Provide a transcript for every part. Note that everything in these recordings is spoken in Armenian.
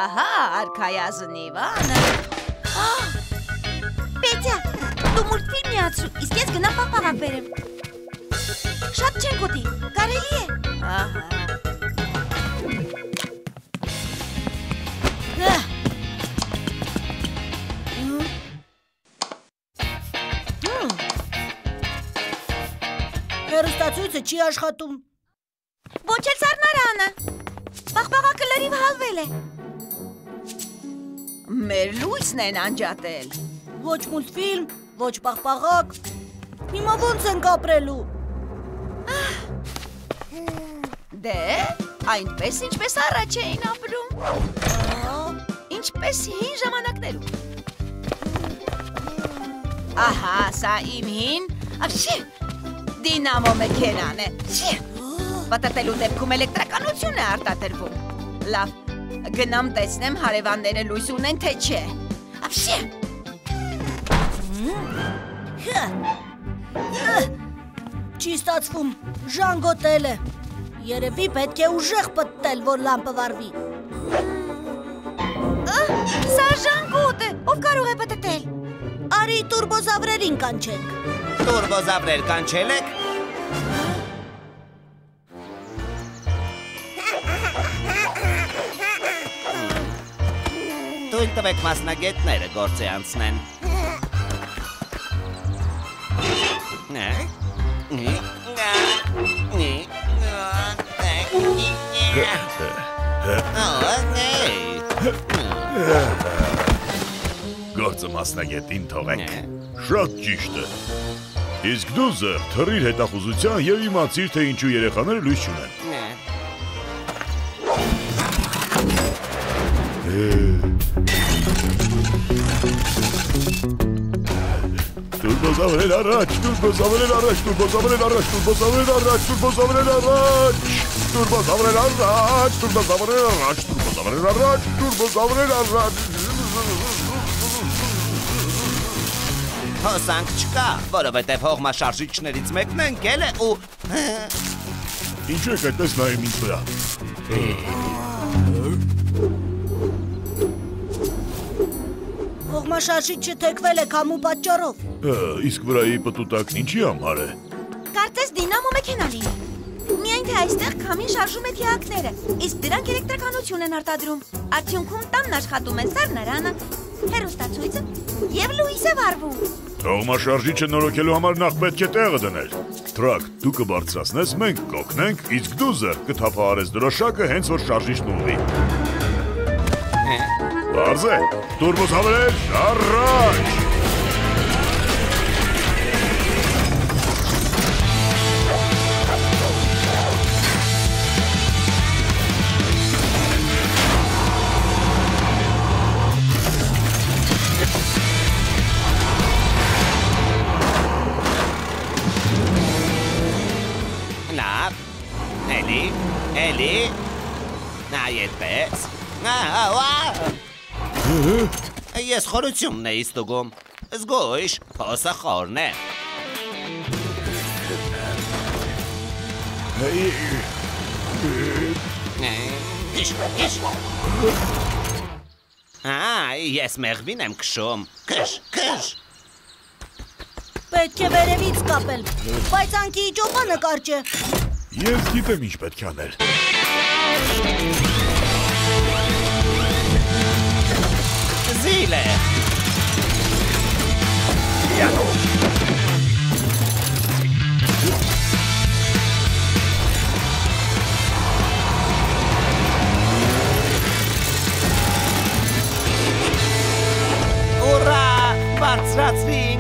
Ահա արքայազնի վանը։ Պետյա, դու մուլտֆիլմ միացրու, իսկ ես գնամ պաղպաղակ բերեմ։ Շատ չենք ուտի, կարելի է։ Ահա։ Հեռուստացույցը չի աշխատում։ Ոչ էլ սառնարանը։ Պաղպաղակը լրիվ հալվել է։ Մեր լույսն են անջատել։ Ոչ մուլտֆիլմ, ոչ պաղպաղակ։ Հիմա ոնց ենք ապրելու։ Դե, այնպես ինչպես առաջ էին ապրում։ Ինչպես հին ժամանակներում։ Ահա, սա իմ հին, դինամո մեքենան է։ Պատտելու դեպքում էլեկտրականություն է արտադրվում։ Լավ, գնամ տեսնեմ հարևանները լույս ունեն, թե չէ։ Չի ստացվում, ժանգոտել է։ Երևի պետք է ուժեղ պտտել, որ լամպը վառվի։ Սա ժանգոտ է, ով կարող է պտտել։ Արի տուրբոզավրերին կանչենք։ Տուրբոզավրեր կանչել եք։ Թույլ տվեք մասնագետները գործի անցնեն։ Գործը մասնագետին թողենք։ Շատ ճիշտ է։ Իսկ դու զեղ թռիր հետախուզության և իմացիր, թե ինչու երեխաները լույս չունեն։ Տուրբոզավրեր առաջ, տուրբոզավրեր առաջ, տուրբոզավրեր առաջ, տուրբոզավրեր առաջ, տուրբոզավրեր առաջ, տուրբոզավրեր առաջ, տուրբոզավրեր առաջ, տուրբոզավրեր առաջ, տուրբոզավրեր առաջ։ Հոսանք չկա, որովհետև հողմաշարժիչներից մեկն ընկել է ու… Ինչու եք այդպես նայում ինձ վրա։ Հողմաշարժիչը թեքվել է քամու պատճառով։ Իսկ վրայի պտուտակն ինչի համար է։ Կարծես դինամո մեքենա լինի։ Միայն թե այստեղ քամին շարժում է թիակները, իսկ դրանք էլեկտրականություն են արտադրում։ Արդյունքում տանն աշխատում է սառնարանը, հեռուստացույցը և լույս է վառվում։ Հողմաշարժիչը նորոգելու համար նախ պետք է տեղը դնել։ Թրակ, դու կբարձրացնես, մենք կօգնենք, իսկ դու զեղ կթափահարես դրոշակը, հենց որ շարժիչն ուղղի։ Պարզ է, տուրբոզավրեր առաջ։ Էլի, այդպես, ես խորությունն էի ստուգում, զգույշ, փոսը խորն է։ Ես մեղվին եմ քշում, քշ։ Պետք է վերևից կապել, բայց անքի ճոպանը կարճ է։ Ես գիտեմ ինչ պետք է անել։ Զիլ է։ Ուրա, բարձրացրինք։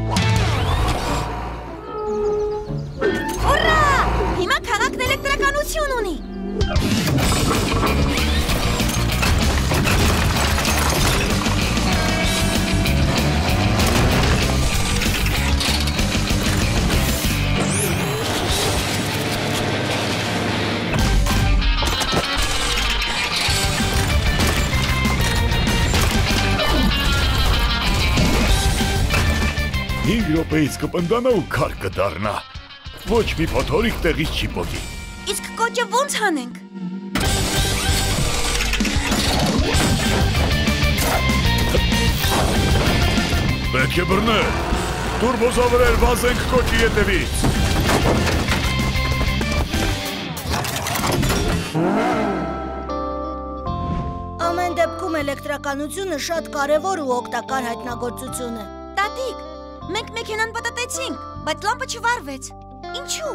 Ուրա, հիմա քաղաքն էլեկտրականություն ունի։ Հինգ րոպեից կպնդանա ու քար կդառնա։ Ոչ մի փոթորիկ տեղից չի պոկի։ Իսկ կոճը ոնց հանենք։ Պետք է բռնել։ Տուրբոզավրեր, վազենք կոճի ետևից։ Ամեն դեպքում էլեկտրականությունը շատ կարևոր ու օգտակար հայտնագործություն է։ Տատիկ, մենք մեքենան պատտեցինք, բայց լամպը չվարվեց։ Ինչու՞։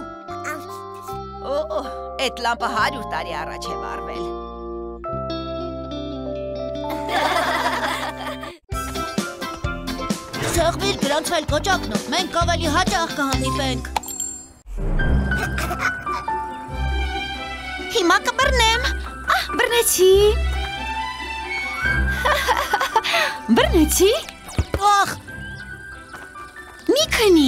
Այդ լամպը 100 տարի առաջ է վառվել։ Սեղմիր գրանցվել կոճակնով, մենք ավելի հաճախ կհանդիպենք։ Հիմա կբռնեմ։ Բռնեցի։ Բռնեցի։ Ախ, Մի քնի։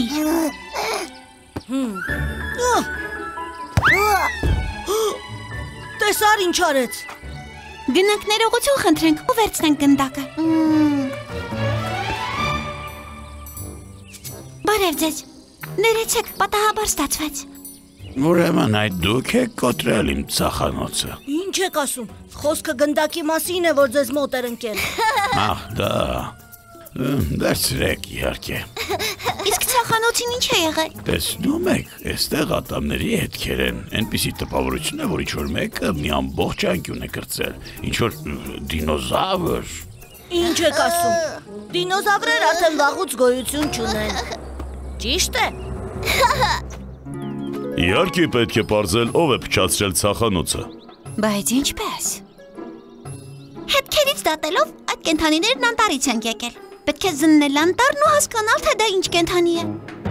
տեսար ինչ արեց։ Գնանք ներողություն խնդրենք ու վերցնենք գնդակը։ Բարև ձեզ։ Ներեցեք, պատահաբար ստացվեց։ Ուրեմն այդ դուք եք կոտրել իմ ծախանոցը։ Ինչ եք ասում։ Խոսքը գնդակի մասին է, որ ձեզ մոտ էր ընկել։ Ահ, դա։ Դարձրեք իհարկե։ Իսկ ցախանոցին ինչ է եղել։ Տեսնում եք, այստեղ ատամների հետքեր են։ Այնպիսի տպավորություն է, որ ինչ-որ մեկը մի ամբողջ անկյուն է կրծել։ Ինչ-որ դինոզավր։ Ինչ եք ասում։ Դինոզավրեր արդեն վաղուց գոյություն չունեն։ Ճիշտ է։ Իհարկե պետք է պարզել ով է փչացրել ցախանոցը։ Բայց ինչպես։ Հետքերից դատելով այդ կենդանիներն անտառից են եկել։ Պետք է զննել անտառն ու հասկանալ, թե դա ինչ կենդանի է։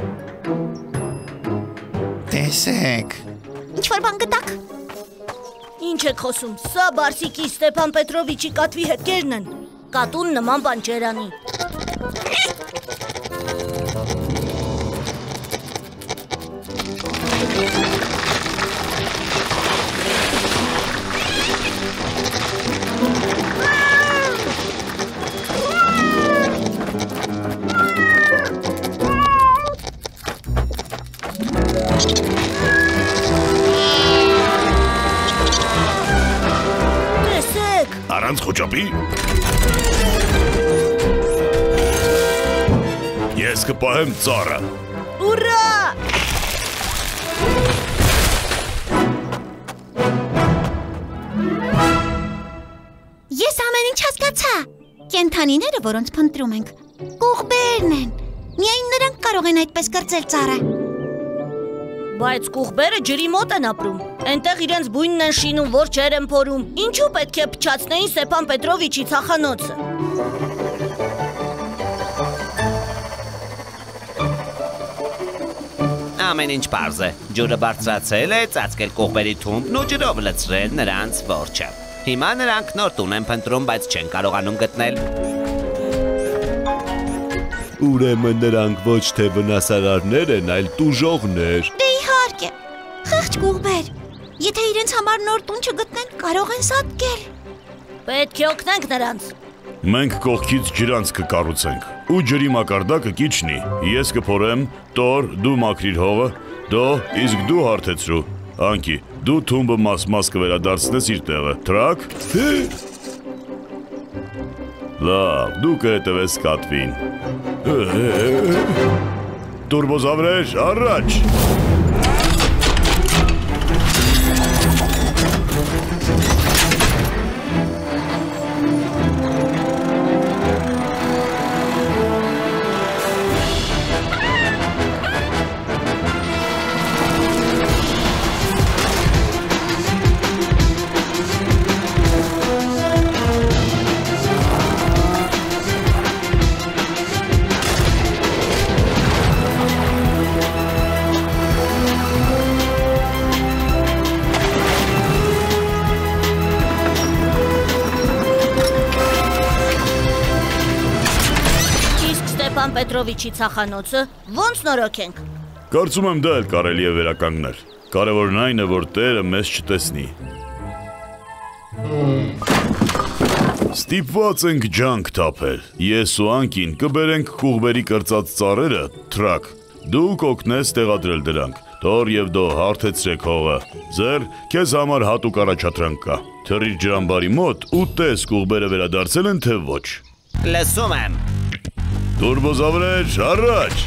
Տեսեք։ Ինչ-որ բան գտաք։ Ինչ եք խոսում։ Սա Բարսիկի Ստեփան Պետրովիչի կատվի հետքերն են։ Կատուն նման բան չեր անի։ Առանց խոճապի։ Ես կպահեմ ծառը։ Ուրա! Ես ամեն ինչ հասկացա։ Կենդանիները, որոնց փնտրում ենք, կուղբերն են։ Միայն նրանք կարող են այդպես կրծել ծառը։ Բայց կուղբերը ջրի մոտ են ապրում։ Այնտեղ իրենց բույնն են շինում, որ ջեր են փորում։ Ինչու պետք է փչացնեին Ստեփան Պետրովիչի ցախանոցը։ Ամեն ինչ պարզ է։ Ջուրը բարձրացել է, ծածկել կողմերի թունդն ու ջրով լցրել նրանց որջը։ Հիմա նրանք նոր տուն են փնտրում, բայց չեն կարողանում գտնել։ Ուրեմն նրանք ոչ թե վնասարարներ են, այլ տուժողներ։ Դե իհարկե։ Խեղճ կուղբեր։ Եթե իրենց համար նոր տուն չգտնեն, կարող են սատկել։ Պետք է օգնենք նրանց։ Մենք կողքից ջրանց կկառուցենք ու ջրի մակարդակը կիջնի։ Ես կփորեմ, Տոր, դու մաքրիր հողը, դո, իսկ դու հարթեցրու։ Անկի, դու թումբը մաս-մաս կվերադարձնես իր տեղը։ Թրակ։ Լավ, դու կհետևես կատվին։ Տուրբոզավրեր, առաջ։ Պետրովիչի ցախանոցը ոնց նորոգենք։ Կարծում եմ դա էլ կարելի է վերականգնել։ Կարևորն այն է, որ Տերը մեզ չտեսնի։ Ստիպված ենք ջանք թափել։ Ես ու Անկին կբերենք կուղբերի կրծած ծառերը, Թրակ։ Դու կօգնես տեղադրել դրանք։ Թոր եւ դո հարթեցրեք հողը։ Ձեր քեզ համար հատուկ առաջադրանք կա։ Թռիր ջրամբարի մոտ ու տես կուղբերը վերադարձել են թե ոչ։ Լսում եմ։ Տուրբոզավրեր, առաջ։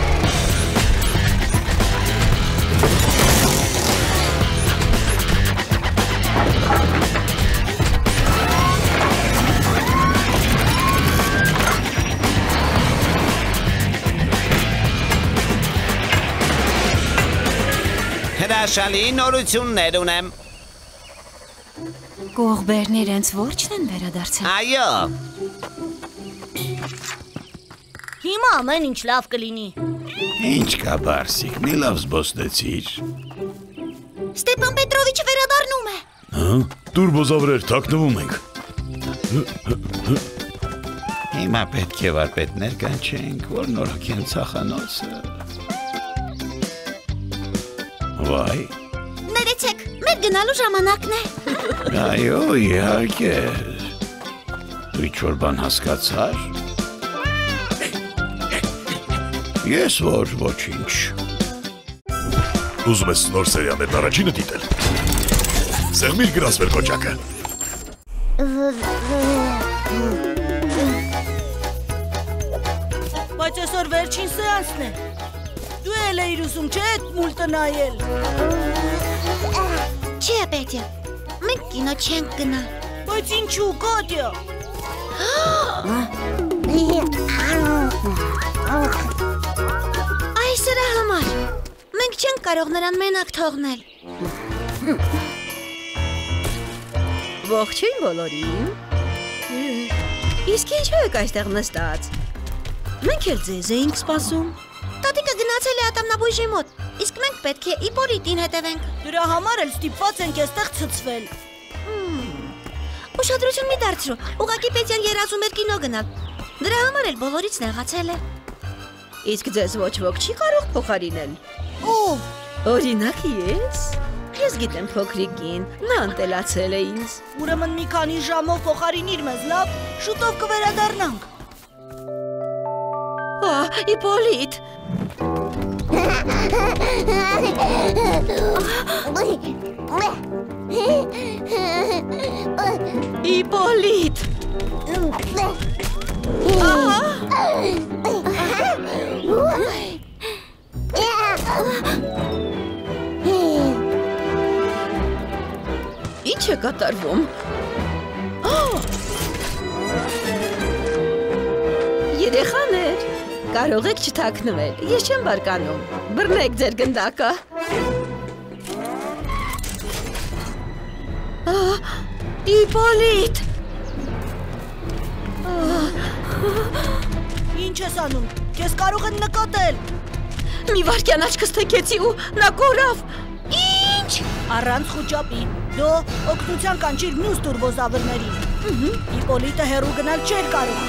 Հրաշալի նորություններ ունեմ։ Կողբերն իրենց որջն են վերադարձել։ Այո։ Հիմա ամեն ինչ լավ կլինի։ Ինչ կա Բարսիկ, մի լավ զբոսնեցիր։ Ստեփան Պետրովիչը վերադառնում է։ Հա, տուրբոզավրեր, թաքնվում ենք։ Հիմա պետք է վարպետներ կանչենք, որ նորոգեն ցախանոցը։ Վայ։ Ներեցեք, մեր գնալու ժամանակն է։ Այո, իհարկե։ Դու ինչ-որ բան հասկացար։ Ես ոչինչ։ Ուզում ես նոր սերիալներն առաջինը դիտել։ Սեղմիր գրասվել կոճակը։ Բայց այսօր վերջին սեանսն է։ Դու էլ էիր ուզում, չէ՞ այդ մուլտը նայել։ Չէ, Պետя, մենք կինո չենք գնա։ Բայց ինչու, Կատյա։ Այս սրա համար։ Մենք չենք կարող նրան մենակ թողնել։ Ողջույն բոլորին։ Իսկ ինչու եք այստեղ նստած։ Մենք էլ ձեզ էինք սպասում։ Տատիկը գնացել է ատամնաբույժի մոտ, իսկ մենք պետք է Իպոլիտին հետևենք։ Դրա համար էլ ստիպված ենք այստեղ ցցվել։ Ուշադրություն մի դարձրու, ուղղակի Պետյան երազում էր կինո գնալ։ Դրա համար էլ բոլորից նեղացել է։ Իսկ ձեզ ոչ ոք չի կարող փոխարինել։ Ո՞վ։ Օրինակ ես։ Ես գիտեմ փոքրիկին, նա ընտելացել է ինձ։ Ուրեմն մի քանի ժամով փոխարինիր մեզ, լավ, շուտով կվերադառնանք։ Իպոլիտ։ Իպոլիտ։ Ինչ է կատարվում։ Երեխաներ, կարող եք չթաքնվել, ես չեմ բարկանում, բռնեք ձեր գնդակը։ Իպոլիտ։ Ինչ ես անում, քեզ կարող են նկատել։ Մի վարկյան աչքս թեքեցի ու նա կորավ։ Ինչ։ Առանց խուճապի, դու օգնության կանչիր մյուս տուրբոզավրներին։ Իպոլիտը հեռու գնալ չէր կարող։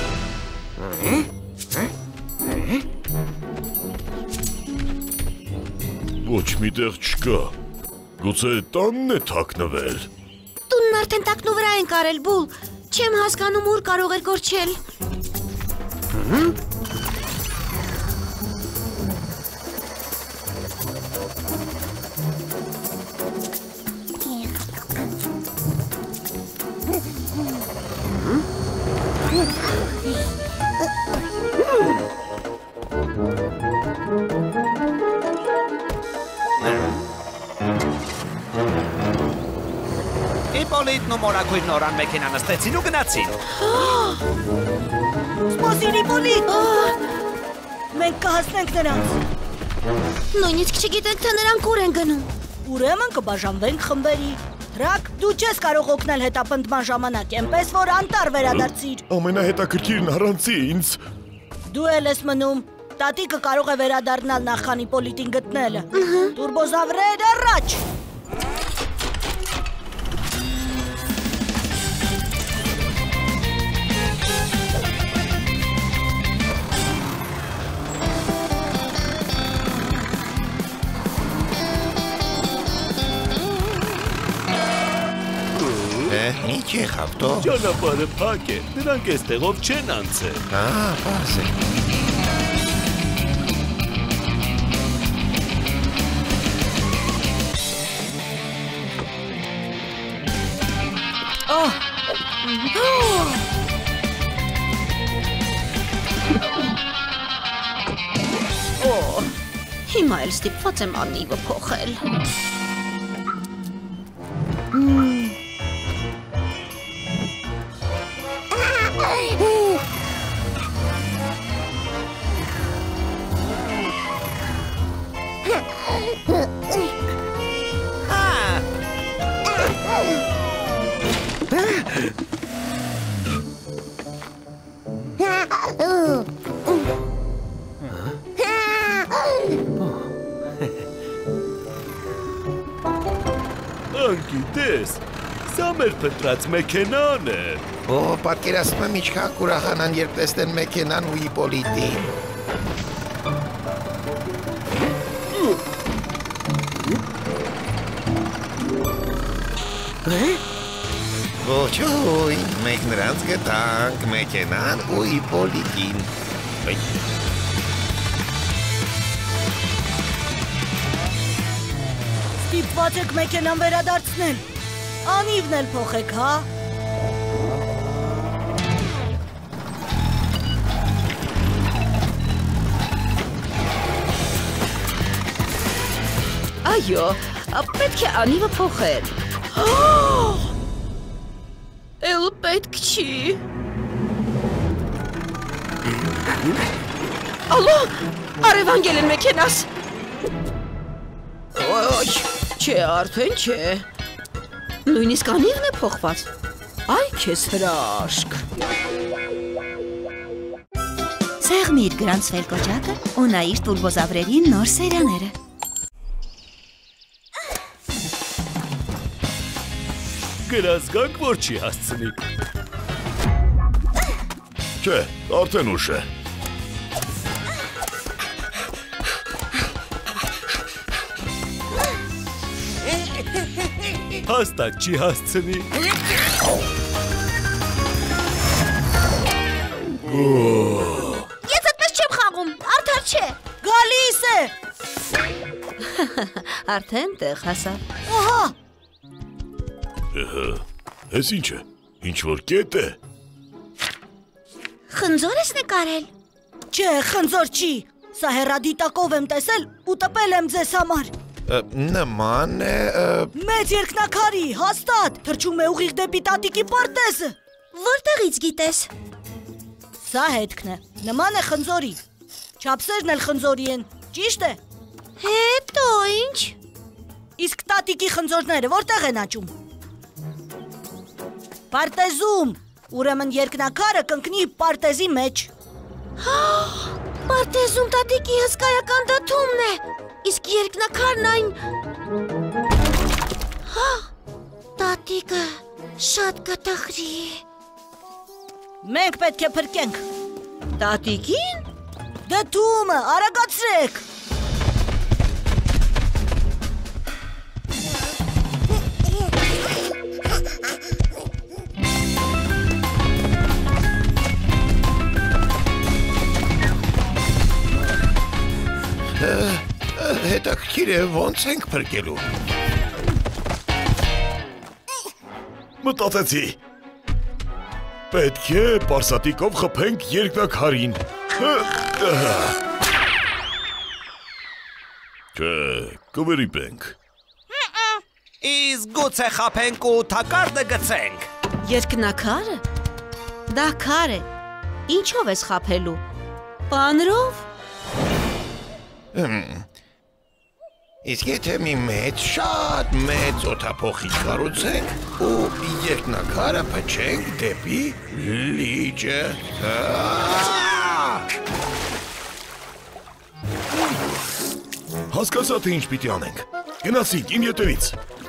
Ոչ մի տեղ չկա։ Գուցե տանն է թաքնվել։ Տունն արդեն տակնու վրա են կարել, Բուլ։ Չեմ հասկանում ուր կարող էր կորչել։ Իպոլիտն ու մորակույրն նորան մեքենա նստեցին ու գնացին։ Սպասիր Իպոլիտ։ Մենք կհասնենք նրանց։ Նույնիսկ չգիտենք, թե նրանք ուր են գնում։ Ուրեմն կբաժանվենք խմբերի։ Ռակ, դու չես կարող օգնել հետապնդման ժամանակ, այնպես որ անտառ վերադարձիր։ Ամենահետաքրքիրն առանցի ինձ։ Դու էլ ես մնում։ Տատիկը կարող է վերադառնալ նախքան Իպոլիտին գտնելը։ Տուրբոզավրեր առաջ։ Ինչ եղավ դու։ Ճանապարհը փակ է, նրանք այստեղով չեն անցել։ Պարզ է։ հիմա էլ ստիպված եմ անիվը փոխել։ Անգիտես, սա մեր փնտրած մեքենան է։ Օ, պատկերացնում եմ ինչքան կուրախանան, երբ տեսնեն մեքենան ու Իպոլիտին։ Ոչոյ, մենք նրանց գտանք մեքենան ու Իպոլիտին։ Ստիպված եք մեքենան վերադարձնել։ Անիվն էլ փոխեք, հա։ Այո, պետք է անիվը փոխել։ Էլ պետք չի։ Ալո, արևանգել են մեքենաս։ Ոչ, չէ, արդեն չէ։ Նույնիսկ անիվն է փոխված։ Այ քեզ հրաշք։ Սեղմիր գրանցվել կոճակը ու նայիր տուրբոզավրերի նոր սերիաները։ Գրազգանք, որ չի հասցնի։ Չէ, արդեն ուշ է։ Հաստատ չի հասցնի։ Ես այդպես չեմ խաղում, արդար չէ։ Գալիս է։ Արդեն տեղ հասավ։ Ահա։ Էս ինչ է, ինչ-որ կետ է։ Խնձոր ես նկարել։ Չէ, խնձոր չի։ Սա հեռադիտակով եմ տեսել ու տպել եմ ձեզ համար։ Նման է… Մեծ երկնակարի, հաստատ, թռչում է ուղիղ դեպի տատիկի պարտեզը։ Որտեղից գիտես։ Սա հետքն է, նման է խնձորի։ Չափսերն էլ խնձորի են, ճիշտ է։ Հետո ինչ։ Իսկ տատիկի խնձորները որտեղ են աճում։ Պարտեզում, ուրեմն երկնակարը կընկնի պարտեզի մեջ։ Պարտեզում տատիկի հսկայական դդումն է, իսկ երկնակարն այն… Տատիկը շատ կտխրի։ Մենք պետք է փրկենք։ Տատիկին։ Դդումը, արագացրեք։ Հետաքրքիր է, ոնց ենք փրկելու։ Մտածեցի։ Պետք է պարսատիկով խփենք երկնակարին։ Չէ, կվերիպենք։ Իսկ գուցե խափենք ու թակարդը գցենք։ Երկնակարը։ Դա քար է։ Ինչով ես խափելու։ Պանրով։ Իսկ եթե մի մեծ, շատ մեծ օդափոխիչ կառուցենք ու երկնակարը փչենք դեպի լիճը։ Հասկացա, թե ինչ պիտի անենք։ Գնացինք իմ ետևից։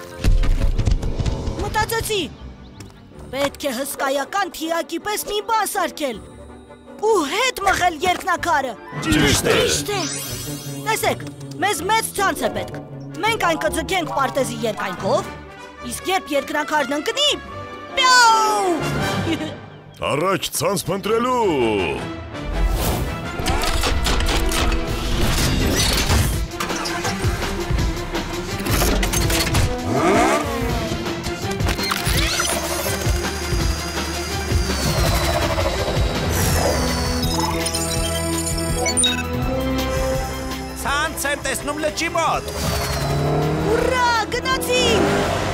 Մտածեցի, պետք է հսկայական թիակի պես մի բան սարքել ու հետ մղել երկնակարը։ Ճիշտ է։ Ճիշտ է։ Տեսեք, մեզ մեծ ցանց է պետք։ Մենք այն կձգենք պարտեզի երկայնքով, իսկ երբ երկնակարն ընկնի, պյաու։ Առաջ ցանց փնտրելու։ Ցանց եմ տեսնում Լճի մոտ։ Ուրա, գնացինք։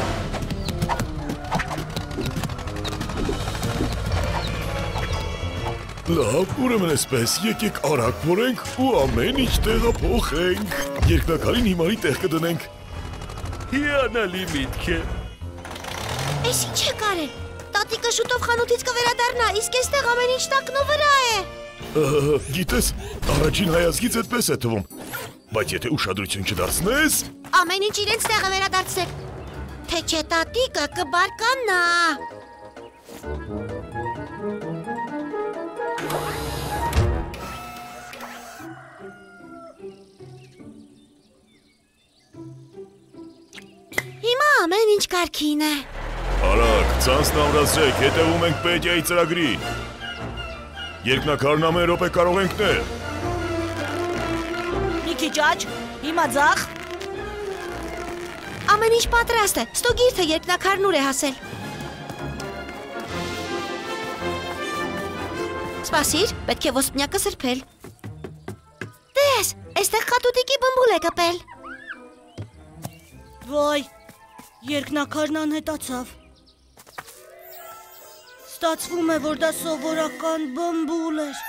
Լավ, ուրեմն էսպես, եկեք արագ փորենք ու ամեն ինչ տեղափոխենք։ Երկնակարին հիմարի տեղ կդնենք։ Հիանալի միտք է։ Էս ինչ է կարել։ Տատիկը շուտով խանութից կվերադառնա, իսկ այստեղ ամեն ինչ տակնու վրա է։ Գիտես, առաջին հայացքից այդպես է թվում։ Բայց եթե ուշադրություն չդարձնես, Ամեն ինչ իրենց տեղը վերադարձեք։ Թե չէ տատիկը կբարկանա։ Հիմա ամեն ինչ կարգին է։ արագ, ցանցն ամրացրեք, հետևում ենք Պետիայի ծրագրին։ Երկնակարն ամեն րոպե կարող ենք նել։ Մի քիչ աջ, հիմա ձախ։ Ամեն ինչ պատրաստ է։ Ստուգիր, թե երկնակարն ուր է հասել։ Սպասիր, պետք է ոսպնյակը սրբել։ Տես, այստեղ խատուտիկի բմբուլ է կպել։ Վայ, երկնակարն անհետացավ։ Ստացվում է, որ դա սովորական բմբուլ էր։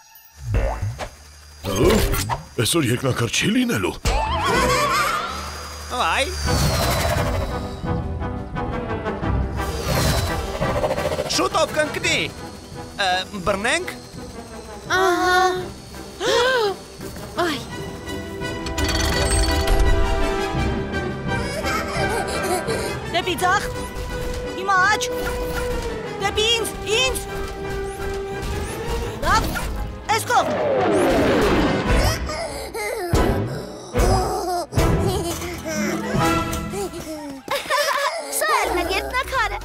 Այսօր երկնակար չի լինելու։ Այ։ Շուտով կընկնի։ Բռնենք։ Այ, Դեպի ձախ, հիմա աջ, դեպի ինձ, լավ, ես կող, սա էր մեր երկնակարը։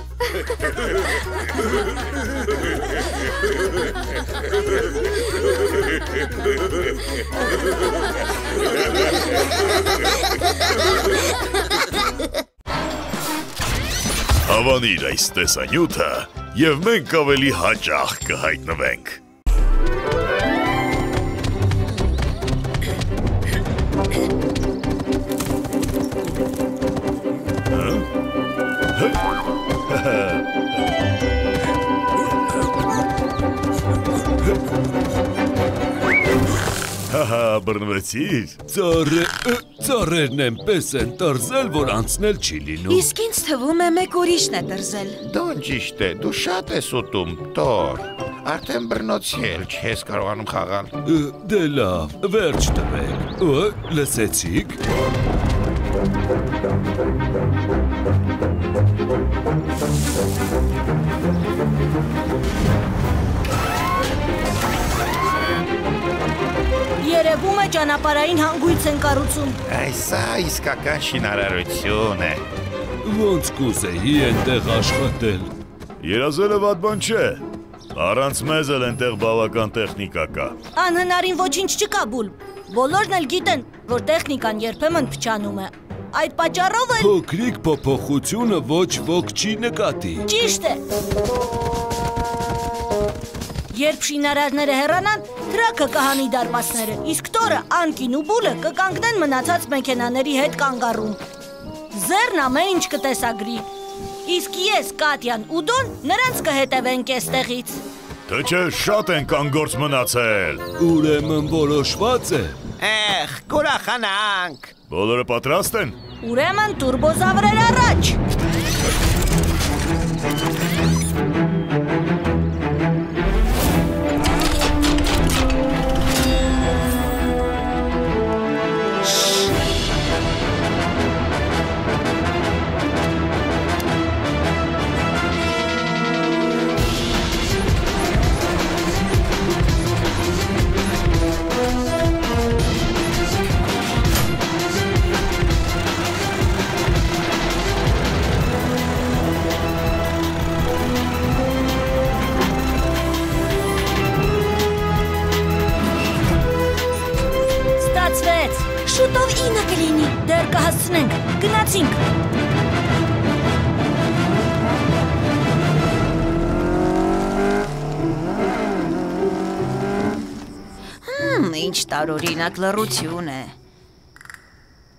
Հավանիր այս տեսանյութը և մենք ավելի հաճախ կհայտնվենք։ Հահա, բռնվեցիր։ Ծառերն այնպես են տրզել, որ անցնել չի լինում։ Իսկ ինձ թվում է մեկ ուրիշն է դրզել։ Դոն ճիշտ է, դու շատ ես ուտում, Տոր։ Արդեն բռնոցի էլ չես կարողանում խաղալ։ Դե լավ, վերջ տվեք։ Լսեցիք։ երևում է ճանապարհային հանգույց են կառուցում։ Այսա իսկական շինարարություն է։ Ոնց կուզեի այնտեղ աշխատել։ Երազելը վատ բան չէ։ Առանց մեզ էլ այնտեղ բավական տեխնիկա կա։ Անհնարին ոչինչ չկա, Բուլ։ Բոլորն էլ գիտեն, որ տեխնիկան երբեմն փչանում է։ Այդ պատճառով էլ Փոքրիկ փոփոխությունը ոչ ոք չի նկատի։ ճիշտ է։ Երբ շինարարները հեռանան, թրաքը կհանի դարպասները, իսկ Տորը, Անկին ու Բուլը կկանգնեն մնացած մեքենաների հետ կանգառում։ Ձեռն ամեն ինչ կտեսագրի։ Իսկ ես, Կատյան ու Դոն նրանց կհետևենք էստեղից։ Թե չէ շատ են կանգործ մնացել։ Ուրեմն որոշված է։ Կուրախանանք։ Բոլորը պատրաստ են։ Ուրեմն տուրբոզավրեր առաջ։ Շուտով 9 կլինի, դեռ կհասցնենք, գնացինք։ Ինչ տարօրինակ լռություն է։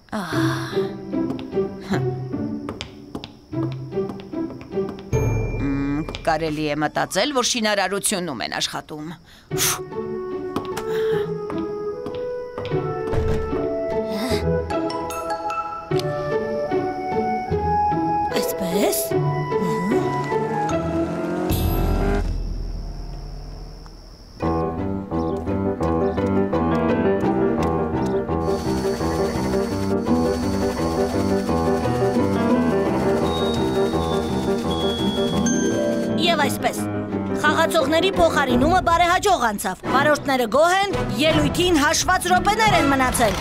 Կարելի է մտածել, որ շինարարությունում են աշխատում։ Այսպես։ Եվ այսպես, խաղացողների փոխարինումը բարեհաջող անցավ, վարորդները գոհ են, ելույթին հաշված րոպեներ են մնացել։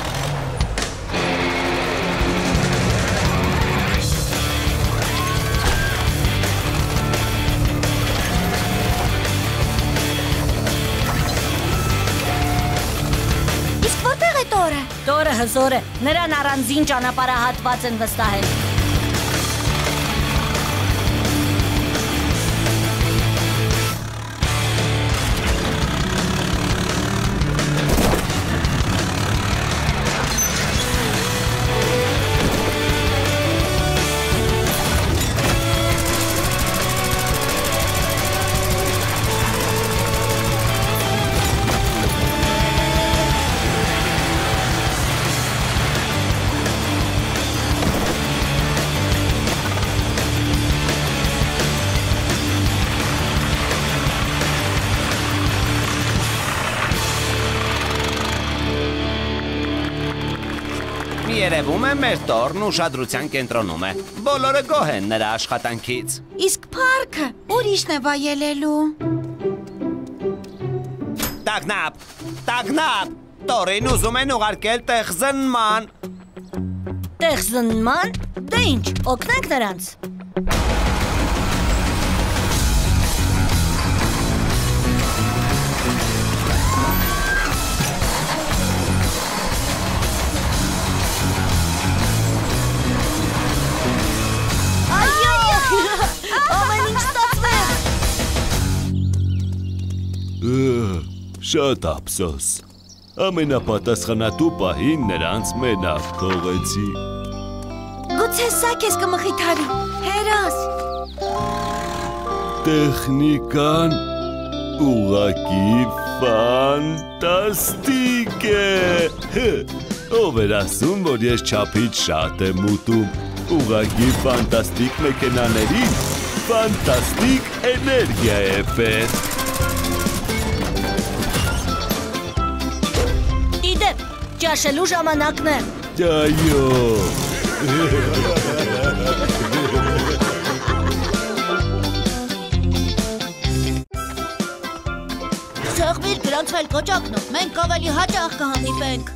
Իսկ որտեղ է Տորը։ Տորը հզոր է, նրան առանձին ճանապարհահատված են վստահել։ Երևում է մեր տորն ուշադրության կենտրոնում է։ Բոլորը գոհ են նրա աշխատանքից։ Իսկ փառքը ուրիշն է վայելելու։ Տագնապ, տագնապ, տորին ուզում են ուղարկել տեղ զննման։ Տեղ զննման? Դե ինչ, օգնենք նրանց։ Շատ ափսոս։ Ամենապատասխանատու պահին նրանց մենակ թողեցի։ Գուցե սա քեզ կմխիթարի։ Հերոս։ Տեխնիկան ուղղակի ֆանտաստիկ է։ Ով էր ասում, որ ես չափից շատ եմ ուտում։ Ուղղակի ֆանտաստիկ մեքենաներին ֆանտաստիկ էներգիա է պետք։ Ճաշելու ժամանակն է։ Այո։ Սեղմիր դրանց էլ կոճակնով, մենք ավելի հաճախ կհանդիպենք։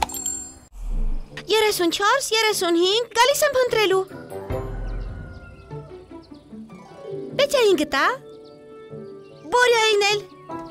34, 35, գալիս եմ փնտրելու։ Պետյային գտա։ Բորյային էլ։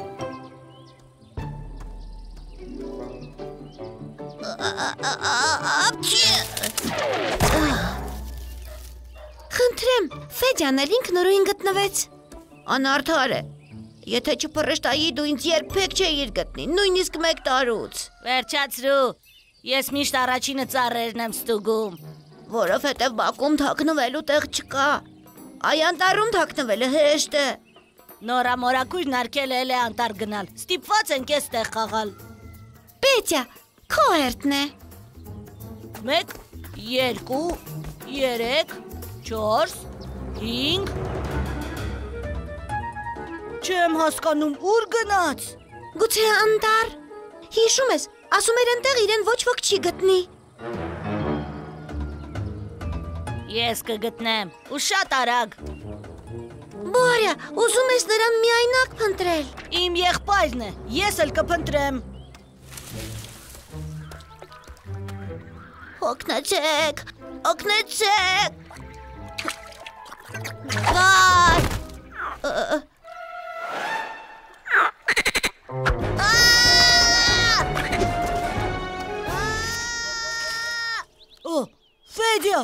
Խնդրեմ, Ֆեդյան էլ ինքնուրույն գտնվեց։ Անարդար է։ Եթե չփռշտայի, դու ինձ երբեք չէիր գտնի, նույնիսկ 1 տարուց։ Վերջացրու, ես միշտ առաջինը ծառերն եմ ստուգում։ Որովհետև բակում թաքնվելու տեղ չկա։ Այ անտառում թաքնվելը հեշտ է։ Նորամորակույրն արկել էլ է անտառ գնալ, ստիպված ենք էստեղ խաղալ։ Պետյա, քո հերթն է։ 1, 2, 3, 4, 5 Չեմ հասկանում, ուր գնաց։ Գուցե անտառ։ Հիշում ես, ասում էր ընտեղ իրեն ոչ ոք չի գտնի։ Ես կգտնեմ, ու շատ արագ։ Բորյա, ուզում ես նրան միայնակ փնտրել։ Իմ եղբայրն է, ես էլ կփնտրեմ։ Օգնեցեք, օգնեցեք։ Վայ։ Օ, Ֆեդյա։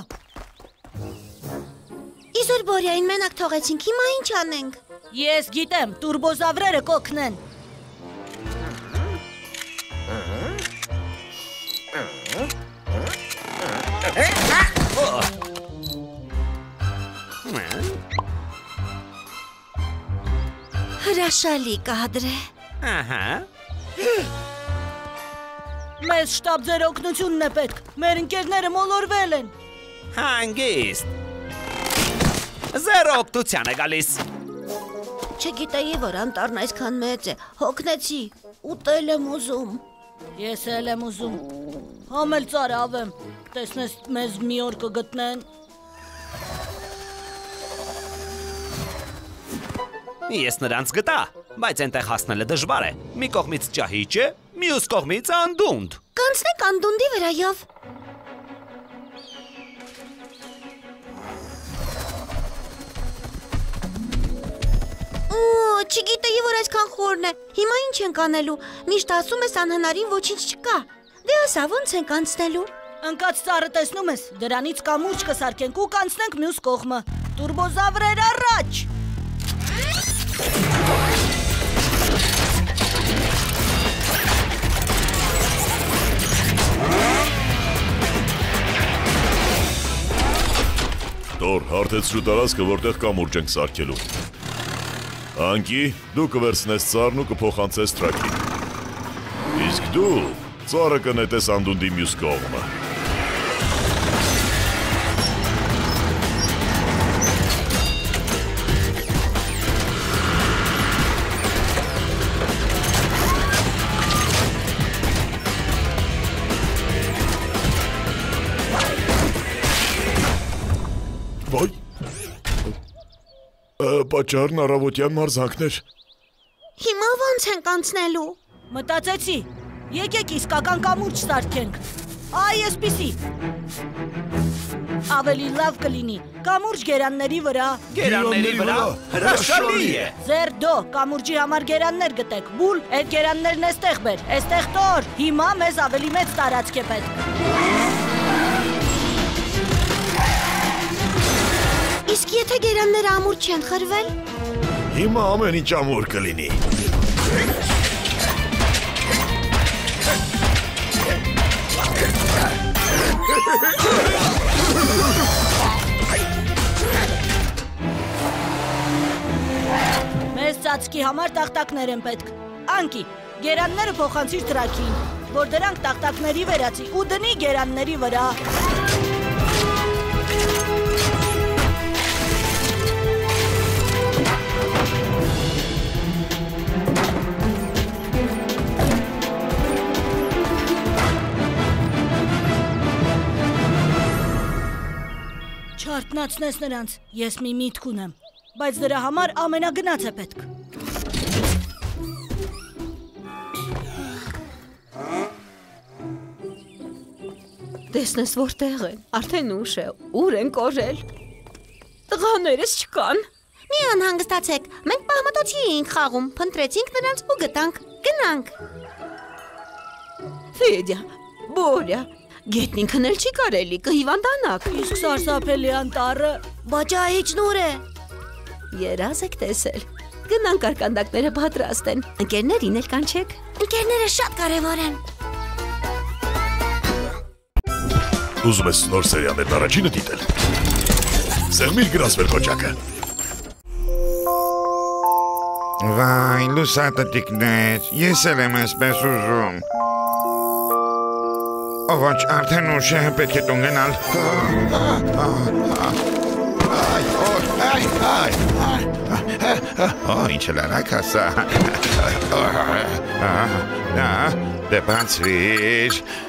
Իզուր Բորյային մենակ թողեցինք, հիմա ինչ անենք։ Ես գիտեմ, տուրբոզավրերը կօգնեն։ Հրաշալի կադր է։ Ահա։ Մեզ շտապ ձեր օգնությունն է պետք։ Մեր ընկերները մոլորվել են։ Հանգիստ։ Ձեր օգնության է գալիս։ Չգիտեի, որ անտառն այսքան մեծ է։ Հոգնեցի, ուտել եմ ուզում։ Ես էլ եմ ուզում։ Համ էլ ծարավ եմ։ Տեսնես մեզ մի օր կգտնեն։ Ես նրանց գտա, բայց այնտեղ հասնելը դժվար է։ Մի կողմից ճահիճ է, մյուս կողմից անդունդ։ Կանցնեք անդունդի վրայով։ Չգիտեի, որ այսքան խորն է։ Հիմա ինչ ենք անելու։ Միշտ ասում ես անհնարին ոչինչ չկա։ Դե ասա, ոնց ենք անցնելու։ Ընկած ծառը տեսնում ես, դրանից կամուրջ կսարքենք ու կանցնենք մյուս կողմը։ Տուրբոզավրեր առաջ։ Տոր, հարթեցրու տարածքը, որտեղ կամուրջ ենք սարքելու։ Անկի, դու կվերցնես ծառն ու կփոխանցես տրակին։ Իսկ դու ծառը կնետես անդունդի մյուս կողմը։ Ոյ, պատճառն առավոտյան մարզանքներ։ Հիմա ոնց ենք անցնելու։ Մտածեցի, եկեք իսկական կամուրջ սարքենք։ Այ այսպիսի։ Ավելի լավ կլինի, կամուրջ գերանների վրա։ Գերանների վրա հրաշալի է։ Ձերդո, կամուրջի համար գերաններ գտեք, բուլ, այդ գերաններն էստեղ բեր, էստեղ տոր, հիմա մեզ ավելի մեծ տարածք է պետք։ Իսկ եթե գերանները ամուր չեն խրվել։ Հիմա ամեն ինչ ամուր կլինի։ Մեզ ծածկի համար տախտակներ են պետք։ Անկի, գերանները փոխանցիր տրակին, որ դրանք տախտակների վերացի ու դնի գերանների վրա։ Չարտնացնես նրանց, ես մի միտք ունեմ, բայց դրա համար ամենագնաց է պետք։ Տեսնես որտեղ են, արդեն ուշ է, ուր են կորել։ Տղաներս չկան։ Մի անհանգստացեք, մենք պահմատոցի էինք խաղում, փնտրեցինք նրանց ու գտանք, գնանք։ Ֆեդյա, Բորյա, գետնին քնել չի կարելի, կհիվանդանաք։ Իսկ սարսափելի անտառը, Բաջահիճ նոր է։ Երազ եք տեսել։ Գնանք արկանդակները պատրաստ են։ Ընկերներին էլ կանչեք։ Ընկերները շատ կարևոր են։ Ուզում ես նոր սերիաներն առաջինը դիտել։ Սեղմիր գրասվել կոճակը։ Վայ, լուսատտիկներ, ես էլ եմ այսպես ուզում։ Ոչ, արդեն ուշ է, պետք է տուն գնալ։ Ինչ էլ արագ հասա։ Դե բացվիր։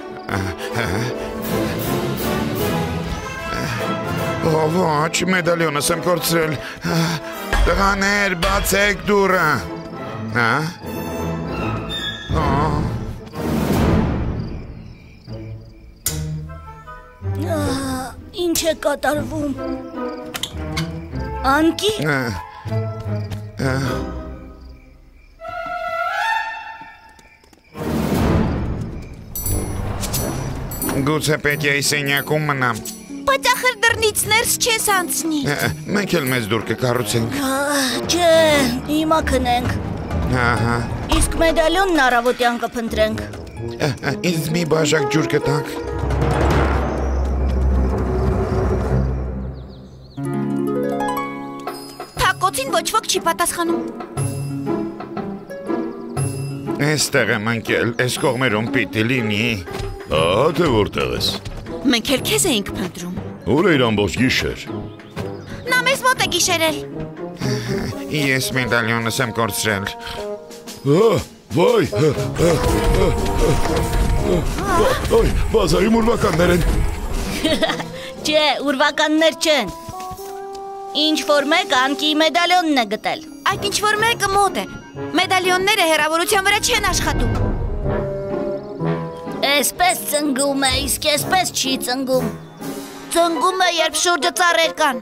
Ոչ, մեդալյոնս եմ կորցրել։ Տղաներ, բացեք դուռը։ ինչ է կատարվում։ Անկի։ Գուցե Պետյայի սենյակում մնամ։ Բայց ախր դռնից ներս չես անցնի։ Մենք էլ մեզ դուր կկառուցենք։ Չէ, հիմա քնենք։ Ահա։ Իսկ մեդալյոնն առավոտյան կփնտրենք։ Ինձ մի բաժակ ջուր կտաք։ Ոչ ոք չի պատասխանում։ Էստեղ եմ ընկել, այս կողմերում պիտի լինի։ Ահա թե որտեղ ես։ Մենք էլ քեզ էինք փնտրում։ Ուր էր ամբողջ գիշեր։ Նա մեզ մոտ է գիշերել։ Ես մեդալյոնս եմ կորցրել։ Վայ։ Ոյ, բազայում ուրվականներ են։ Չէ, ուրվականներ չեն։ Ինչ որ մեկը անկի մեդալյոնն է գտել։ Այդ ինչ որ մեկը մոտ է։ Մեդալյոնները հեռավորության վրա չեն աշխատում։ Էսպես ծնգում է, իսկ էսպես չի ծնգում։ Ծնգում է, երբ շուրջը ծառեր կան։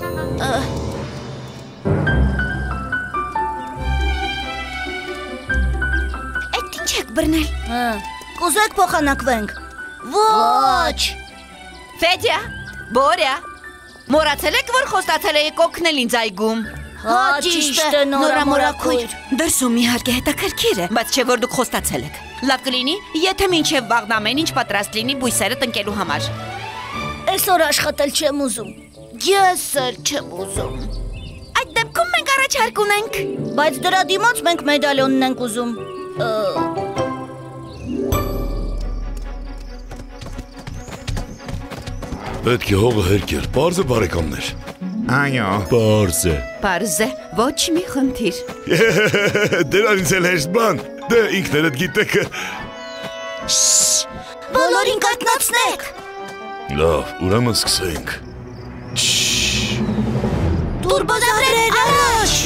Այդ ինչ եք բռնել։ Կուզեք փոխանակվենք։ Ոչ։ Ֆեդյա, Բորյա, մոռացել եք, որ խոստացել եք օգնել ինձ այգում։ Հա, ճիշտ է, նորամորակույր։ Դրսում իհարկե հետաքրքիր է։ Բայց չէ որ դուք խոստացել եք։ Լավ կլինի, եթե մինչև վաղն ամեն ինչ պատրաստ լինի բույսերը տնկելու համար։ Այսօր աշխատել չեմ ուզում։ Ես էլ չեմ ուզում։ Այդ դեպքում մենք առաջարկ ունենք։ Բայց դրա դիմաց մենք մեդալյոնն ենք ուզում։ Պետք է հողը հերկել, պարզ է բարեկամներ։ Այո։ Պարզ է։ Պարզ է, ոչ մի խնդիր։ Դրանից էլ հեշտ բան, դե ինքներդ գիտեք։ Բոլորին կատնացնեք։ Լավ, ուրեմն սկսենք։ Տուրբոզավրեր առաջ։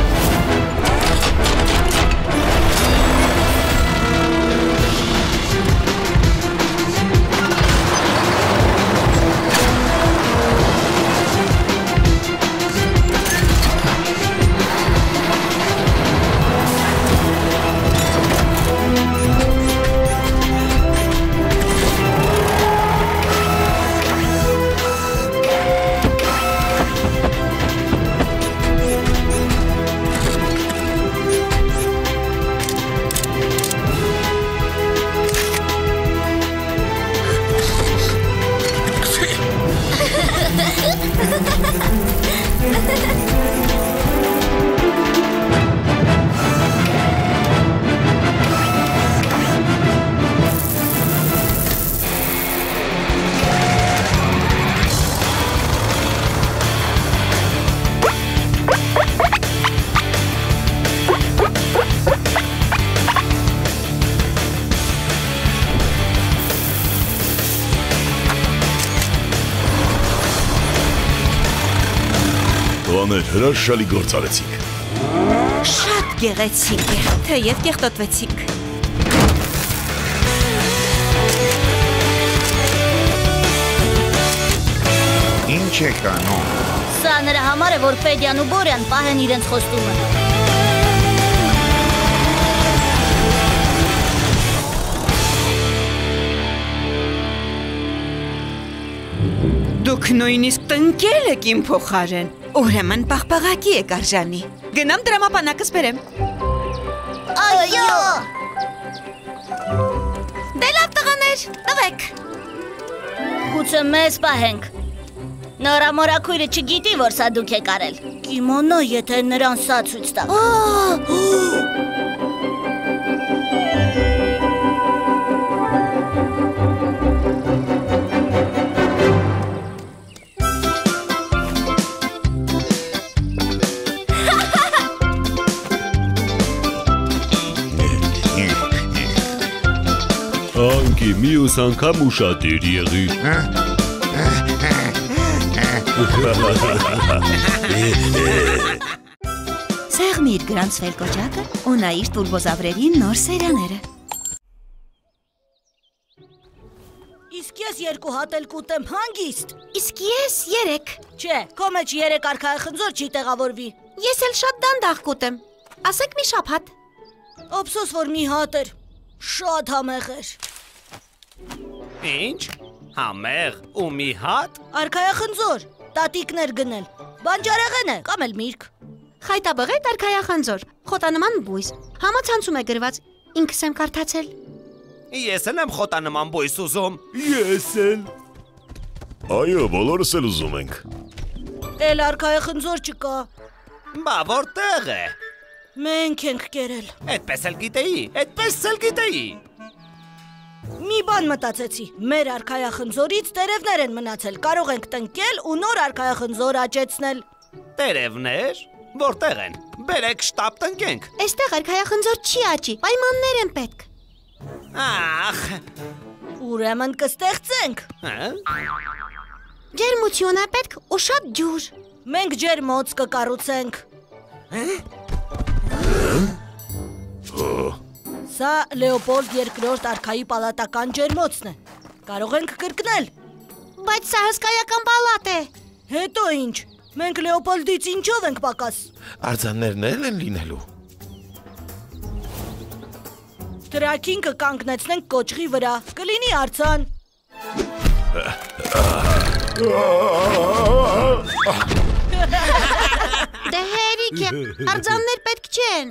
Տղաներ, հրաշալի գործ արեցիք։ Շատ գեղեցիկ է, թեև կեղտոտվեցիք։ Ինչ եք անում։ Սա նրա համար է, որ Ֆեդյան ու Բորյան պահեն իրենց խոստումը։ Դուք նույնիսկ տնկել եք իմ փոխարեն։ Ուրեմն պաղպաղակի եք արժանի։ Գնամ դրամապանակս բերեմ։ Այո։ Դե լավ տղաներ, տվեք։ Գուցե մեզ պահենք։ Նորամորակույրը չգիտի, որ սա դուք եք արել։ Կիմանա, եթե նրան սա ցույց տա։ Անկի մյուս անգամ ուշադիր եղի։ Սեղմիր գրանցվել կոճակը ու նայիր տուրբոզավրերի նոր սերաները։ Իսկ ես 2 հատ էլ կուտեմ հանգիստ։ Իսկ ես 3։ Չէ, քո մեջ 3 արքայախնձոր չի տեղավորվի։ Ես էլ շատ դանդաղ կուտեմ։ Ասեք մի շաբաթ։ Ափսոս, որ մի հատ էր։ Շատ համեղ էր։ Ինչ? Համեղ ու մի հատ? Արքայախնձոր, տատիկներ գնել։ Բանջարեղեն է կամ էլ միրգ։ Խայտաբղետ արքայախնձոր, խոտանման բույս։ Համացանցում է գրված, ինքս եմ կարդացել։ Ես էլ եմ խոտանման բույս ուզում։ Ես էլ։ Այո, բոլորս էլ ուզում ենք։ Էլ արքայախնձոր չկա։ Բա որտեղ է։ Մենք ենք կերել։ Այդպես էլ գիտեի։ Մի բան մտածեցի, մեր արքայախնձորից տերևներ են մնացել, կարող ենք տնկել ու նոր արքայախնձոր աճեցնել։ Տերևներ։ Որտեղ են։ Բերեք շտապ տնկենք։ Այստեղ արքայախնձոր չի աճի, պայմաններ են պետք։ Ախ։ Ուրեմն կստեղծենք։ Ջերմություն է պետք ու շատ ջուր։ Մենք ջերմոց կկառուցենք։ Սա Լեոպոլդ II արքայի պալատական ջերմոցն է։ Կարող ենք կրկնել։ Բայց սա հսկայական պալատ է։ Հետո ինչ։ Մենք Լեոպոլդից ինչով ենք պակաս։ Արձաններն էլ են լինելու։ Տրաքին կկանգնեցնենք կոճղի վրա, կլինի արձան։ Դե հերիք է, արձաններ պետք չեն։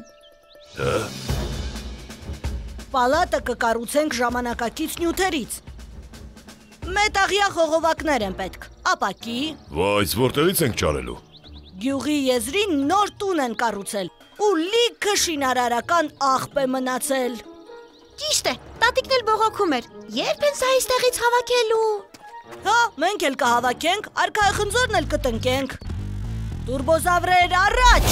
Պալատը կկառուցենք ժամանակակից նյութերից։ Մետաղյա խողովակներ են պետք, ապակի։ Բայց որտեղից ենք ճարելու։ Գյուղի եզրին նոր տուն են կառուցել ու լիքը շինարարական աղբ է մնացել։ Ճիշտ է, տատիկն էլ բողոքում էր։ Երբ են սա այստեղից հավաքելու։ Հա, մենք էլ կհավաքենք, արքայախնձորն էլ կտնկենք։ Տուրբոզավրեր առաջ։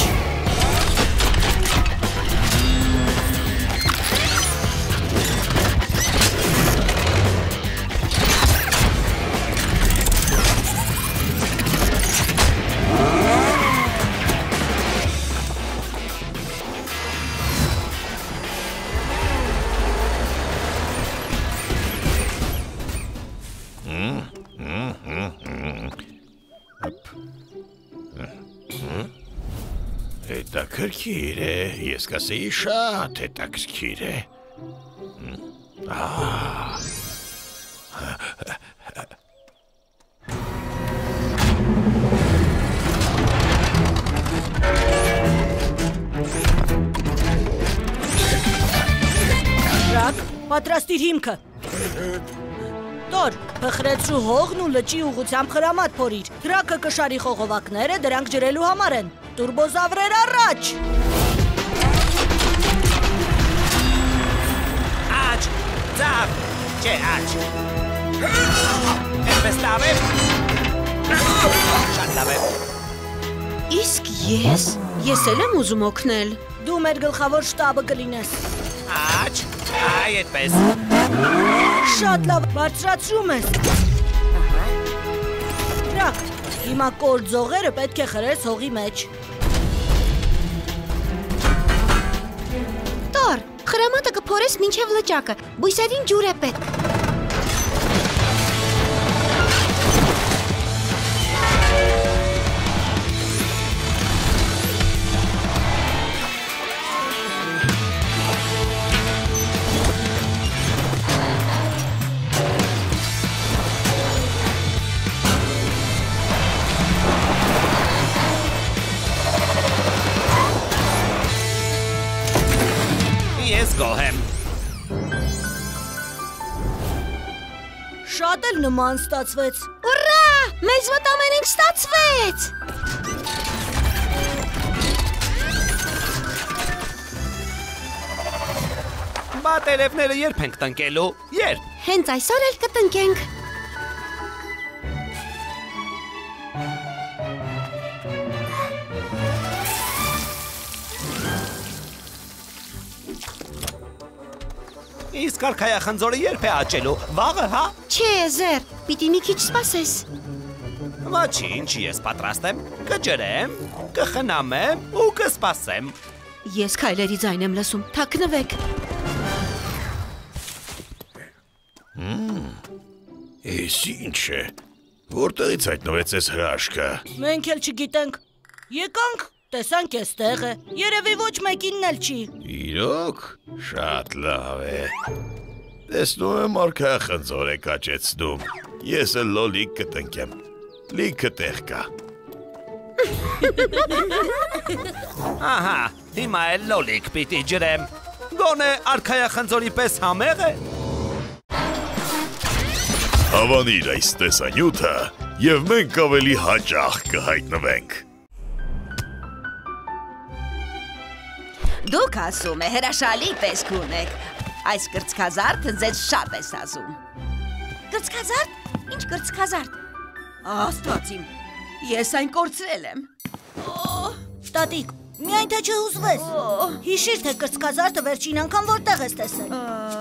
Հետաքրքիր է, ես կասեի շատ հետաքրքիր է։ Ռակ, պատրաստիր հիմքը։ Տոր, փխրեցու հողն ու լճի ուղությամբ խրամատ փորիր։ Թրակը կշարի խողովակները, դրանք ջրելու համար են։ Տուրբոզավրեր առաջ։ Աճ, ձավ, չէ աճ։ Էնպես լավ է։ Շատ լավ է։ Իսկ ես էլ եմ ուզում օգնել։ Դու մեր գլխավոր շտաբը կլինես։ Աճ, այ այդպես։ Շատ լավ, բարձրացրում ես։ Ռակ, հիմա կոր ձողերը պետք է խրես հողի մեջ։ Տոր, խրամատը կփորես մինչև լճակը, բույսերին ջուր է պետք։ Ես գոհ եմ։ Շատ էլ նման ստացվեց։ Ուռա, մեզ մոտ ամեն ինչ ստացվեց։ Բա տերևները երբ ենք տնկելու։ Երբ։ Հենց այսօր էլ կտնկենք։ Իսկ արքայախնձորը երբ է աճելու։ Վաղը, հա։ Չէ, Զեր, պիտի մի քիչ սպասես։ Ոչինչ, ես պատրաստ եմ։ Կջրեմ, կխնամեմ ու կսպասեմ։ Ես քայլերի ձայն եմ լսում, թաքնվեք։ Էս ինչ է։ Որտեղից հայտնվեց այս հրաշքը։ Մենք էլ չգիտենք։ Եկանք, տեսանք էստեղ է։ Երևի ոչ մեկինն էլ չի։ Իրոք, շատ լավ է։ Տեսնում եմ արքայախնձոր եք աճեցնում։ Ես էլ լոլիկ կտնկեմ։ Լիքը տեղ կա։ Ահա, հիմա էլ լոլիկ պիտի ջրեմ։ Գոնե արքայախնձորի պես համեղ է։ Հավանիր այս տեսանյութը, և մենք ավելի հաճախ կհայտնվենք։ Դուք ասում է հրաշալի տեսք ունեք։ Այս կրծքազարդը ձեզ շատ է սազում։ Կրծքազարդ? Ինչ կրծքազարդ։ Աստված իմ, ես այն կորցրել եմ։ Տատիկ, միայն թե չհուզվես։ Հիշիր, թե կրծքազարդը վերջին անգամ որտեղ ես տեսել։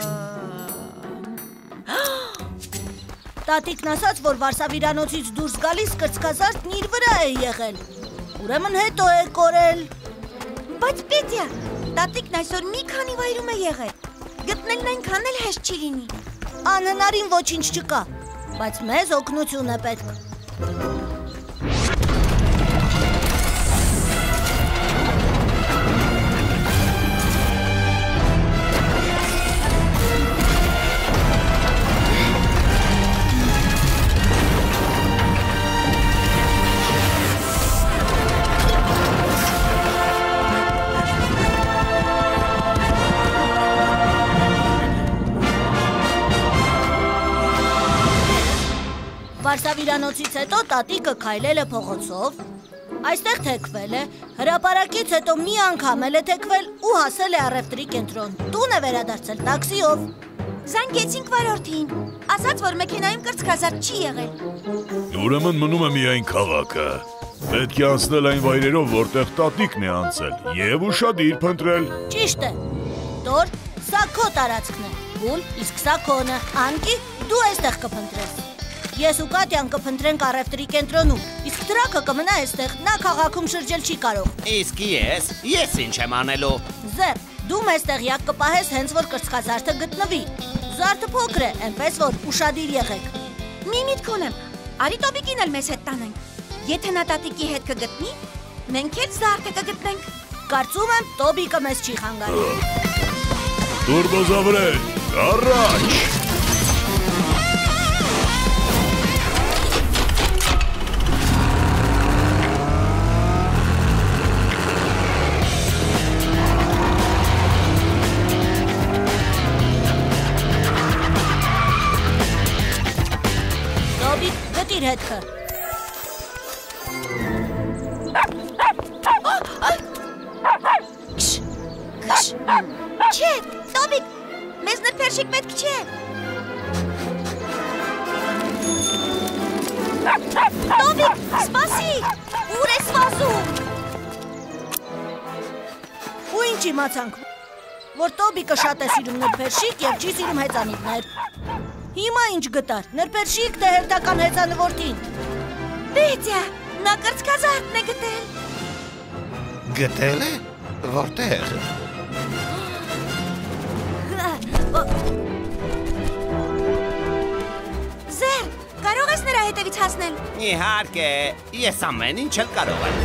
Տատիկն ասաց, որ վարսավիրանոցից դուրս գալիս կրծքազարդն իր վրա է եղել։ Ուրեմն հետո է կորել։ Բայց Պետիա, տատիկն այսօր մի քանի վայրում է եղել։ Գտնելն այնքան էլ հեշտ չի լինի։ Անհնարին ոչինչ չկա, բայց մեզ օգնություն է պետք։ Վարսավիրանոցից հետո տատիկը քայլել է փողոցով, այստեղ թեքվել է, հրապարակից հետո մի անգամ էլ է թեքվել ու հասել է առևտրի կենտրոն, տուն է վերադարձել տաքսիով։ Զանգեցինք վարորդին, ասաց, որ մեքենայում կրծքազարդ չի եղել։ Ուրեմն մնում է միայն քաղաքը։ Պետք է անցնել այն վայրերով, որտեղ տատիկն է անցել, եւ ուշադիր փնտրել։ Ճիշտ է։ Տոր, սա քո տարածքն է։ Գուլ, իսկ սա քոնը։ Անկի, դու այստեղ կփնտրես։ Ես ու Կատյան կփնտրենք առևտրի կենտրոնում, իսկ Դրակը կմնա այստեղ, նա քաղաքում շրջել չի կարող։ Իսկ ես ինչ եմ անելու։ Զեր, դու մեզ տեղյակ կպահես հենց որ կրծքազարդը գտնվի։ Զարդը փոքր է, այնպես որ ուշադիր եղեք։ Մի միտք ունեմ, արի Տոբիկին էլ մեզ հետ տանենք։ Եթե նա տատիկի հետ կգտնի, մենք էլ զարդը կգտնենք։ Կարծում եմ Տոբիկը մեզ չի խանգարի։ Տուրբոզավրեր, առաջ։ Գտիր հետքը։ Չէ, Տոբիկ, մեզ նրբերշիկ պետք չէ։ Տոբիկ, սպասի, ուր ես վազում։ Ու ինչ իմացանք, որ Տոբիկը շատ է սիրում նրբերշիկ և չի սիրում հեծանիվներ։ Հիմա ինչ գտար, նրբերշիկ թե հերթական հեծանվորդին։ Պետիա, նա կրծքազարդն է գտել։ Գտել է? Որտեղ։ Զեր, կարող ես նրա հետևից հասնել։ Իհարկե, ես ամեն ինչ էլ կարող եմ։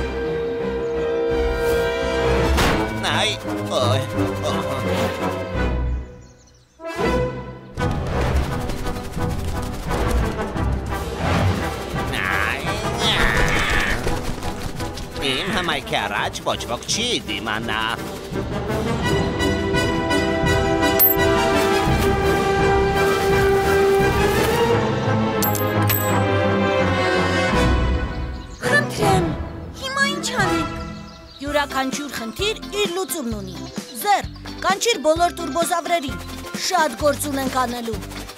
Այ, Իմ հմայքի առաջ ոչ ոք չի դիմանա։ Խնդրեմ, հիմա ինչ անենք։ Յուրաքանչյուր խնդիր իր լուծումն ունի։ Զեր, կանչիր բոլոր տուրբոզավրերին, շատ գործ ունենք անելու։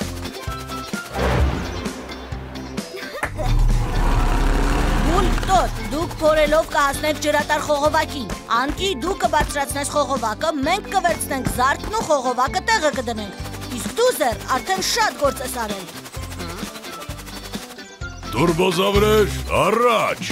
Տոր, դուք փորելով կհասնեք ջրատար խողովակին, Անկի դու կբարձրացնես խողովակը, մենք կվերցնենք զարդն ու խողովակը տեղը կդնենք, իսկ դու Զեր արդեն շատ գործ ես արել։ Տուրբոզավրեր, առաջ։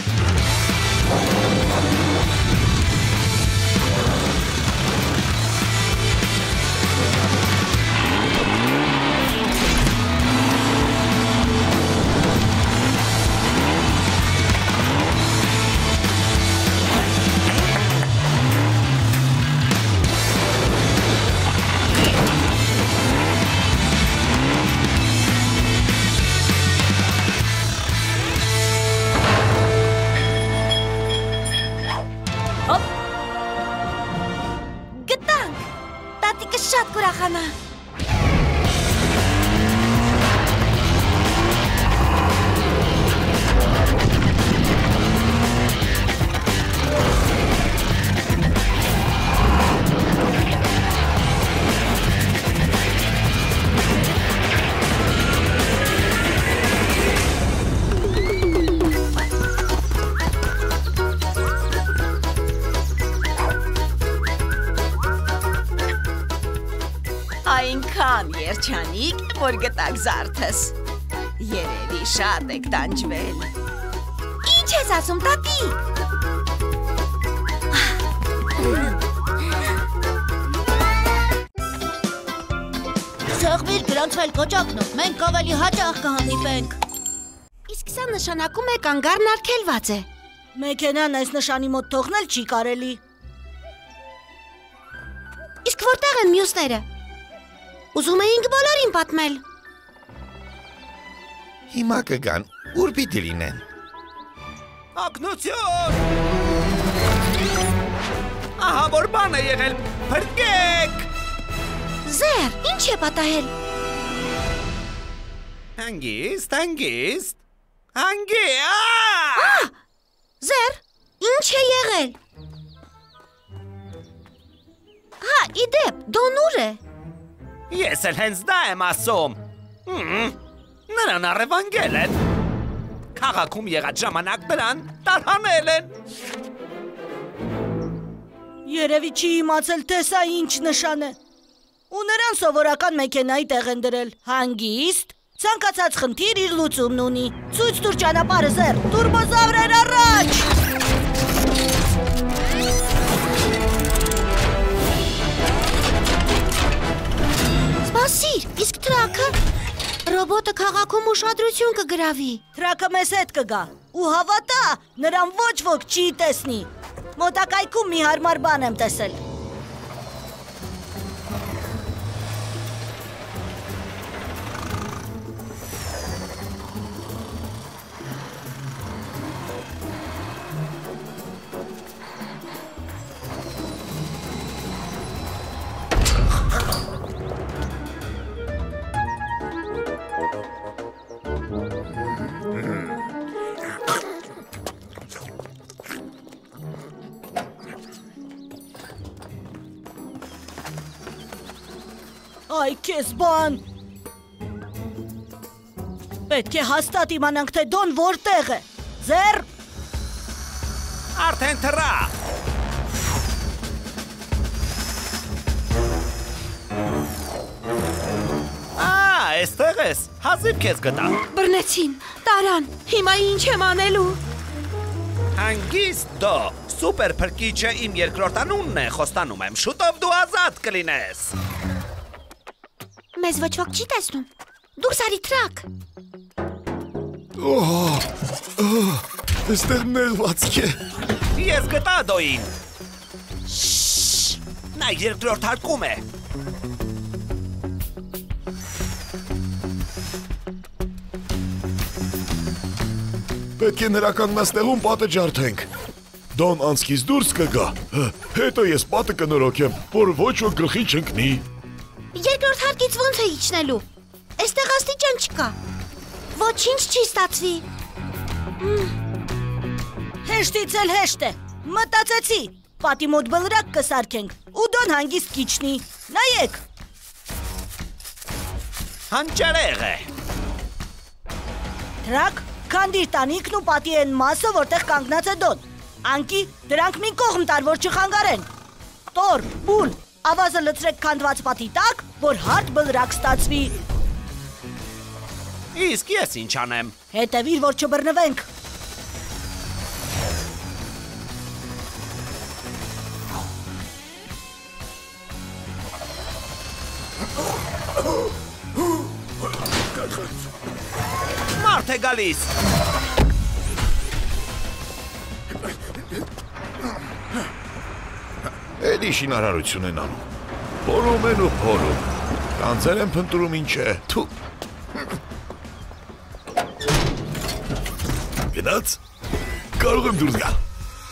Երջանիկ է, որ գտակ զարդս։ Երևի շատ եք տանջվել։ Ինչ ես ասում, տատի։ Սեղմիր գրանցվել կոճակնով, մենք ավելի հաճախ կհանդիպենք։ Իսկ սա նշանակում է կանգառն արգելված է։ Մեքենան այս նշանի մոտ թողնել չի կարելի։ Իսկ որտեղ են մյուսները։ Ուզում էինք բոլորին պատմել։ Հիմա կգան, ուր պիտի լինեն։ Ակնություն։ Ահա որ բան է եղել, փրկեք։ Զեր, ինչ է պատահել։ Հանգիստ։ Զեր, ինչ է եղել։ Հա, իդեպ, Դոն ուր է։ Ես էլ հենց դա եմ ասում։ Նրան առևանգել են։ Քաղաքում եղած ժամանակ նրան տարհանել են։ Երևի չի իմացել, թե սա ինչ նշան է։ Ու նրան սովորական մեքենայի տեղ են դրել։ Հանգիստ, ցանկացած խնդիր իր լուծումն ունի։ Ցույց տուր ճանապարհը, Զեր, տուրբոզավրեր առաջ։ Սպասիր, իսկ թրաքը։ Ռոբոտը քաղաքում ուշադրություն կգրավի։ Թրակը մեզ հետ կգա։ Ու հավատա, նրան ոչ ոք չի տեսնի։ Մոտակայքում մի հարմար բան եմ տեսել։ Այ քեզ բան։ Պետք է հաստատ իմանանք, թե Դոն որտեղ է։ Զեր։ Արդեն թռա։ Այստեղ ես, հազիվ քեզ գտա։ Բռնեցին, տարան, հիմա ինչ եմ անելու։ Հանգիստ դո, սուպեր փրկիչը իմ երկրորդ անունն է, խոստանում եմ, շուտով դու ազատ կլինես։ Մեզ ոչ ոք չի տեսնում։ Դուրս արի թրակ։ Այստեղ նեղվածք է։ Ես գտա դոին։ Նա երկրորդ հարկում է։ Պետք է նրա կանգնածնեղում պատը ջարդենք։ Դոն անցքից դուրս կգա, հետո ես պատը կնորոգեմ, որ ոչ ոք գլխի չընկնի։ Երկրորդ հարկից ոնց է իջնելու։ Այստեղ աստիճան չկա։ Ոչինչ չի ստացվի։ Հեշտից էլ հեշտ է։ Մտածեցի, պատի մոտ բլրակ կսարքենք, ու Դոն հանգիստ կիջնի։ Նայեք։ Հանճարեղ է։ Թրակ, քանդիր տանիքն ու պատի են մասը, որտեղ կանգնած է Դոն։ Անկի, դրանք մի կողմ տար, որ չխանգարեն։ Տոր, բուն, ավազը լցրեք քանդված պատի տակ, որ հարթ բլրակ ստացվի։ Իսկ ես ինչ անեմ։ Հետևիր, որ չբռնվենք։ Մարդ է գալիս։ Էլի շինարարություն են անում։ Փորում են ու փորում։ Կանձեր են փնտրում ինչ է։ Թու։ Գնաց։ Կարող եմ դուրս գալ։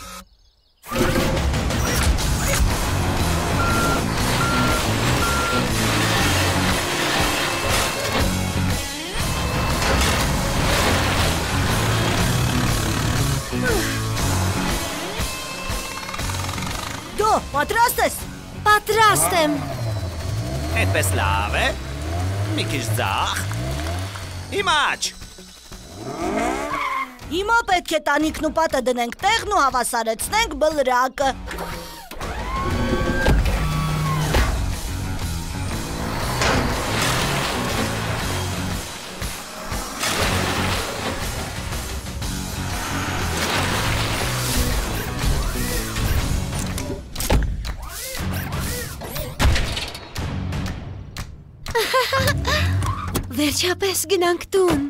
Դո, պատրաստ ես։ Պատրաստ եմ։ Այդպես լավ է։ Մի քիչ ձախ։ Հիմա աչ։ Հիմա պետք է տանիքն ու պատը դնենք տեղն ու հավասարեցնենք բլրակը։ Վերջապես գնանք տուն։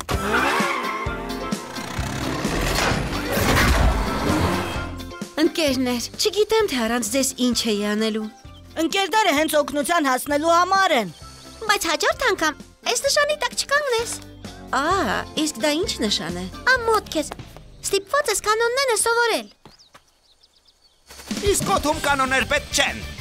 Ընկերներ, չգիտեմ թե առանց ձեզ ինչ էի անելու։ Ընկերները հենց օգնության հասնելու համար են։ Բայց հաջորդ անգամ այս նշանի տակ չկանգնես։ Իսկ դա ինչ նշան է։ Ամոթ քեզ։ Ստիպված ես կանոնները սովորել։ Իսկ օդում կանոններ պետք չեն։